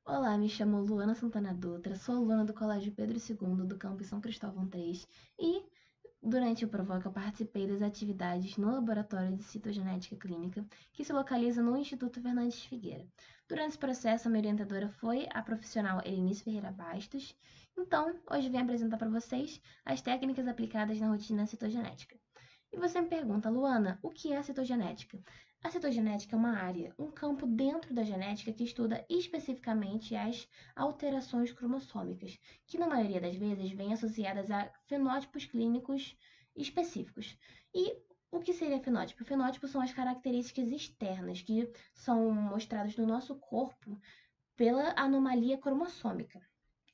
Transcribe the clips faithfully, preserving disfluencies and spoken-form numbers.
Olá, me chamo Luana Santana Dutra, sou aluna do Colégio Pedro segundo do campus São Cristóvão três e, durante o Provoca, eu participei das atividades no Laboratório de Citogenética Clínica, que se localiza no Instituto Fernandes Figueira. Durante esse processo, a minha orientadora foi a profissional Elinice Ferreira Bastos. Então, hoje vim apresentar para vocês as técnicas aplicadas na rotina citogenética. E você me pergunta, Luana, o que é a citogenética? A citogenética é uma área, um campo dentro da genética que estuda especificamente as alterações cromossômicas, que na maioria das vezes vêm associadas a fenótipos clínicos específicos. E o que seria fenótipo? Fenótipo são as características externas que são mostradas no nosso corpo pela anomalia cromossômica.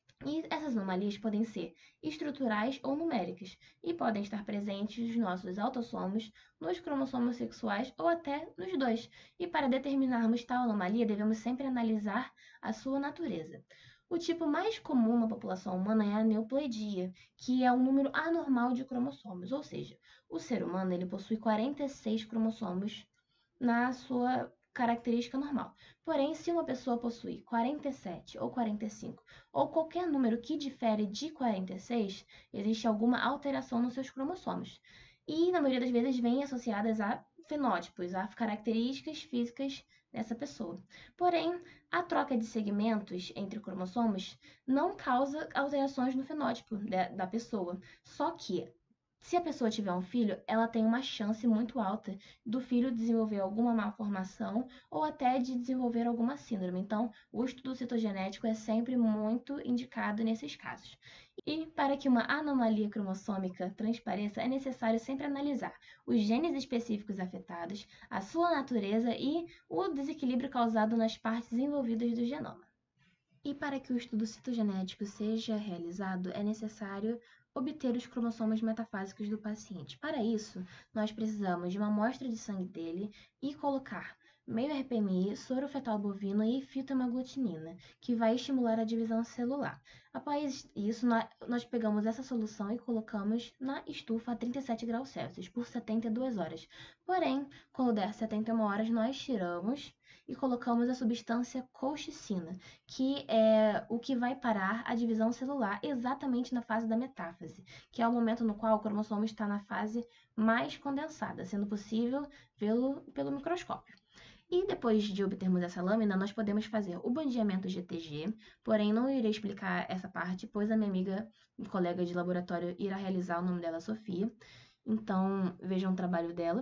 E essas anomalias podem ser estruturais ou numéricas, e podem estar presentes nos nossos autossomos, nos cromossomos sexuais ou até nos dois. E para determinarmos tal anomalia, devemos sempre analisar a sua natureza. O tipo mais comum na população humana é a neoploidia, que é um número anormal de cromossomos, ou seja, o ser humano ele possui quarenta e seis cromossomos na sua característica normal. Porém, se uma pessoa possui quarenta e sete ou quarenta e cinco ou qualquer número que difere de quarenta e seis, existe alguma alteração nos seus cromossomos. E, na maioria das vezes, vêm associadas a fenótipos, a características físicas dessa pessoa. Porém, a troca de segmentos entre cromossomos não causa alterações no fenótipo da pessoa. Só que se a pessoa tiver um filho, ela tem uma chance muito alta do filho desenvolver alguma malformação ou até de desenvolver alguma síndrome. Então, o estudo citogenético é sempre muito indicado nesses casos. E para que uma anomalia cromossômica transpareça, é necessário sempre analisar os genes específicos afetados, a sua natureza e o desequilíbrio causado nas partes envolvidas do genoma. E para que o estudo citogenético seja realizado, é necessário obter os cromossomos metafásicos do paciente. Para isso, nós precisamos de uma amostra de sangue dele e colocar meio R P M I, soro fetal bovino e fitohemaglutinina, que vai estimular a divisão celular. Após isso, nós pegamos essa solução e colocamos na estufa a trinta e sete graus Celsius por setenta e duas horas. Porém, quando der setenta e uma horas, nós tiramos e colocamos a substância colchicina, que é o que vai parar a divisão celular exatamente na fase da metáfase, que é o momento no qual o cromossomo está na fase mais condensada, sendo possível vê-lo pelo microscópio. E depois de obtermos essa lâmina, nós podemos fazer o bandeamento G T G, porém não irei explicar essa parte, pois a minha amiga e colega de laboratório irá realizar, o nome dela é Sofia, então vejam o trabalho dela.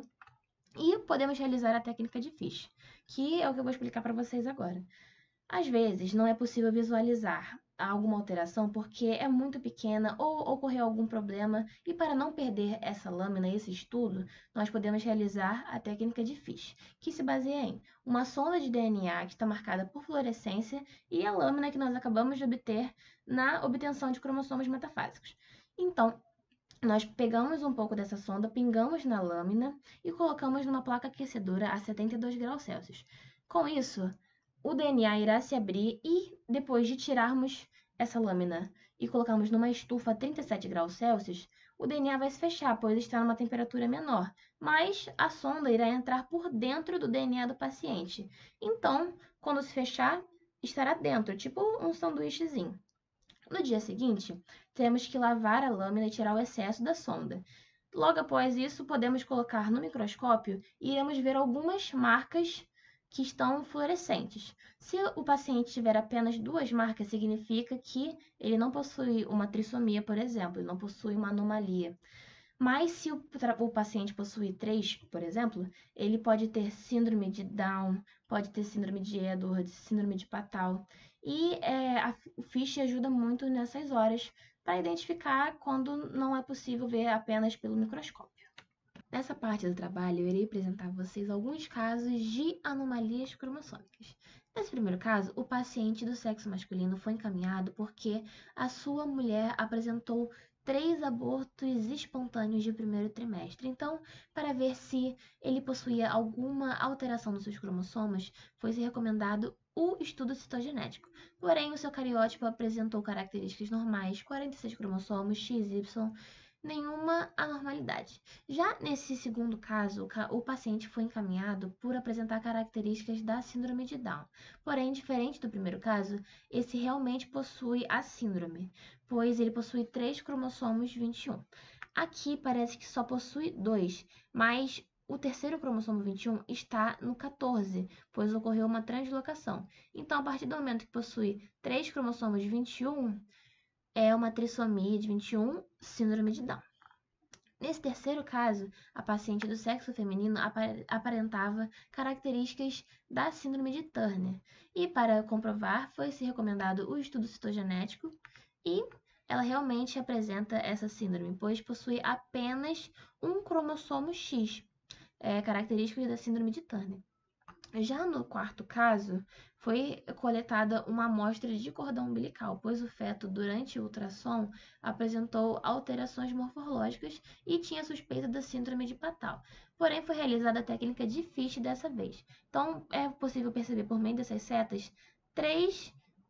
E podemos realizar a técnica de Fish, que é o que eu vou explicar para vocês agora. Às vezes, não é possível visualizar alguma alteração porque é muito pequena ou ocorreu algum problema, e para não perder essa lâmina, esse estudo, nós podemos realizar a técnica de Fish, que se baseia em uma sonda de D N A que está marcada por fluorescência e a lâmina que nós acabamos de obter na obtenção de cromossomos metafásicos. Então, nós pegamos um pouco dessa sonda, pingamos na lâmina e colocamos numa placa aquecedora a setenta e dois graus Celsius. Com isso, o D N A irá se abrir e, depois de tirarmos essa lâmina e colocarmos numa estufa a trinta e sete graus Celsius, o D N A vai se fechar, pois está numa temperatura menor, mas a sonda irá entrar por dentro do D N A do paciente. Então, quando se fechar, estará dentro, tipo um sanduíchezinho. No dia seguinte, temos que lavar a lâmina e tirar o excesso da sonda. Logo após isso, podemos colocar no microscópio e iremos ver algumas marcas que estão fluorescentes. Se o paciente tiver apenas duas marcas, significa que ele não possui uma trissomia, por exemplo, ele não possui uma anomalia. Mas se o, o paciente possuir três, por exemplo, ele pode ter síndrome de Down, pode ter síndrome de Edwards, síndrome de Patal. E é, a, o Fish ajuda muito nessas horas para identificar quando não é possível ver apenas pelo microscópio. Nessa parte do trabalho, eu irei apresentar a vocês alguns casos de anomalias cromossômicas. Nesse primeiro caso, o paciente do sexo masculino foi encaminhado porque a sua mulher apresentou três abortos espontâneos de primeiro trimestre. Então, para ver se ele possuía alguma alteração nos seus cromossomos, foi-se recomendado o estudo citogenético. Porém, o seu cariótipo apresentou características normais, quarenta e seis cromossomos, X Y, nenhuma anormalidade. Já nesse segundo caso, o paciente foi encaminhado por apresentar características da síndrome de Down. Porém, diferente do primeiro caso, esse realmente possui a síndrome, pois ele possui três cromossomos vinte e um. Aqui parece que só possui dois, mas o terceiro cromossomo vinte e um está no quatorze, pois ocorreu uma translocação. Então, a partir do momento que possui três cromossomos vinte e um, é uma trissomia de vinte e um, síndrome de Down. Nesse terceiro caso, a paciente do sexo feminino aparentava características da síndrome de Turner. E para comprovar, foi-se recomendado o estudo citogenético e ela realmente apresenta essa síndrome, pois possui apenas um cromossomo X, é, características da síndrome de Turner. Já no quarto caso, foi coletada uma amostra de cordão umbilical, pois o feto, durante o ultrassom, apresentou alterações morfológicas e tinha suspeita da síndrome de Patau. Porém, foi realizada a técnica de Fish dessa vez. Então, é possível perceber por meio dessas setas três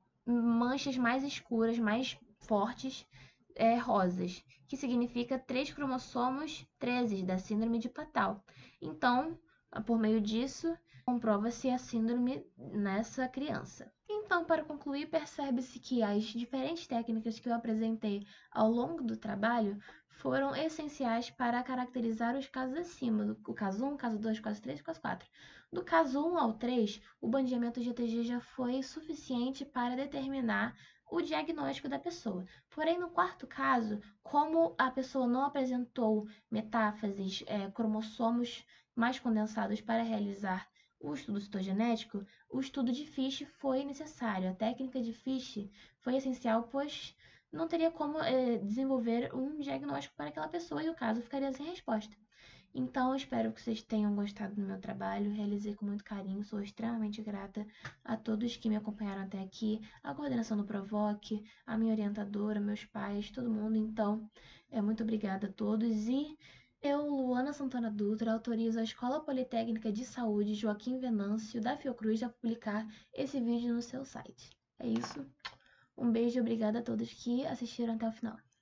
manchas mais escuras, mais fortes, é, rosas, que significa três cromossomos treze da síndrome de Patau. Então, por meio disso, comprova-se a síndrome nessa criança. Então, para concluir, percebe-se que as diferentes técnicas que eu apresentei ao longo do trabalho foram essenciais para caracterizar os casos acima, o caso um, caso dois, caso três e caso quatro. Do caso um ao três, o bandeamento G T G já foi suficiente para determinar o diagnóstico da pessoa. Porém, no quarto caso, como a pessoa não apresentou metáfases, é, cromossomos mais condensados para realizar o estudo citogenético, o estudo de Fish foi necessário. A técnica de Fish foi essencial, pois não teria como é, desenvolver um diagnóstico para aquela pessoa e o caso ficaria sem resposta. Então, eu espero que vocês tenham gostado do meu trabalho. Realizei com muito carinho. Sou extremamente grata a todos que me acompanharam até aqui, a coordenação do Provoque, a minha orientadora, meus pais, todo mundo. Então, é muito obrigada a todos e eu, Luana Santana Dutra, autorizo a Escola Politécnica de Saúde Joaquim Venâncio da Fiocruz a publicar esse vídeo no seu site. É isso. Um beijo e obrigada a todos que assistiram até o final.